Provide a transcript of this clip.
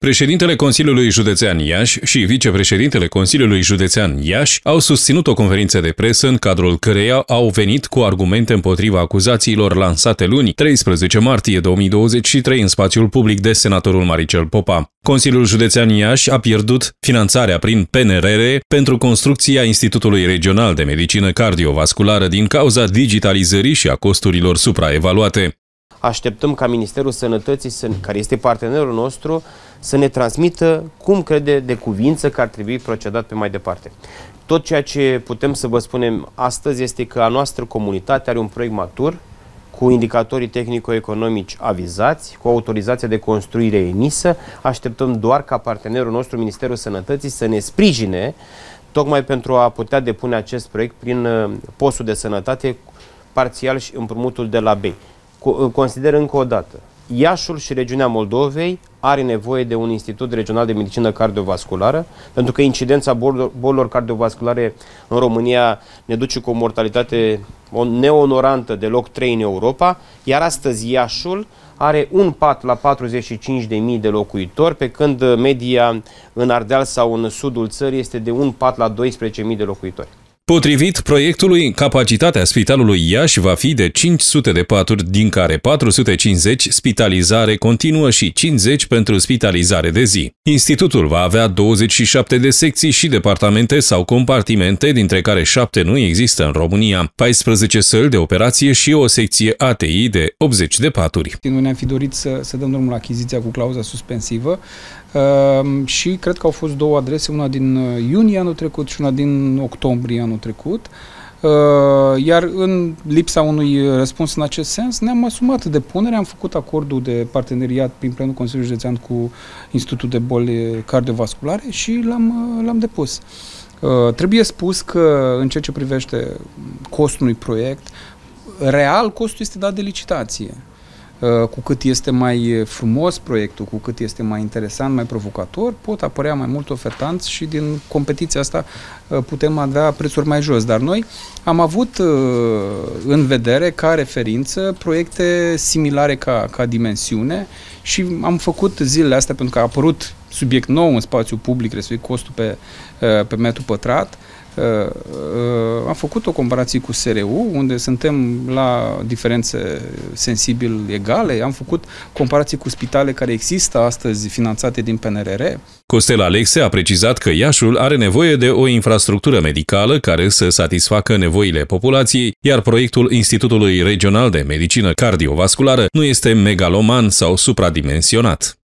Președintele Consiliului Județean Iași și vicepreședintele Consiliului Județean Iași au susținut o conferință de presă în cadrul căreia au venit cu argumente împotriva acuzațiilor lansate luni, 13 martie 2023, în spațiul public de senatorul Maricel Popa. Consiliul Județean Iași a pierdut finanțarea prin PNRR pentru construcția Institutului Regional de Medicină Cardiovasculară din cauza digitalizării și a costurilor supraevaluate. Așteptăm ca Ministerul Sănătății, care este partenerul nostru, să ne transmită cum crede de cuvință că ar trebui procedat pe mai departe. Tot ceea ce putem să vă spunem astăzi este că a noastră comunitate are un proiect matur, cu indicatorii tehnico-economici avizați, cu autorizația de construire emisă. Așteptăm doar ca partenerul nostru, Ministerul Sănătății, să ne sprijine tocmai pentru a putea depune acest proiect prin postul de sănătate, parțial și împrumutul de la BEI. Consider încă o dată, Iașul și regiunea Moldovei are nevoie de un Institut Regional de Medicină Cardiovasculară, pentru că incidența bolilor cardiovasculare în România ne duce cu o mortalitate neonorantă de loc 3 în Europa, iar astăzi Iașul are un pat la 45.000 de locuitori, pe când media în Ardeal sau în sudul țării este de un pat la 12.000 de locuitori. Potrivit proiectului, capacitatea spitalului Iași va fi de 500 de paturi, din care 450 spitalizare continuă și 50 pentru spitalizare de zi. Institutul va avea 27 de secții și departamente sau compartimente, dintre care 7 nu există în România, 14 săli de operație și o secție ATI de 80 de paturi. Noi ne-am fi dorit să dăm drumul la achiziția cu clauza suspensivă și cred că au fost două adrese, una din iunie anul trecut și una din octombrie anul trecut, iar în lipsa unui răspuns în acest sens ne-am asumat depunerea, am făcut acordul de parteneriat prin plenul Consiliului Județean cu Institutul de Boli Cardiovasculare și l-am depus. Trebuie spus că în ceea ce privește costul unui proiect, real costul este dat de licitație. Cu cât este mai frumos proiectul, cu cât este mai interesant, mai provocator, pot apărea mai mult ofertanți și din competiția asta putem avea prețuri mai jos. Dar noi am avut în vedere ca referință proiecte similare ca dimensiune și am făcut zilele astea, pentru că a apărut subiect nou în spațiu public, respectiv costul pe metru pătrat. Am făcut o comparație cu SRU, unde suntem la diferențe sensibil egale. Am făcut comparații cu spitale care există astăzi finanțate din PNRR. Costel Alexe a precizat că Iașul are nevoie de o infrastructură medicală care să satisfacă nevoile populației, iar proiectul Institutului Regional de Medicină Cardiovasculară nu este megaloman sau supradimensionat.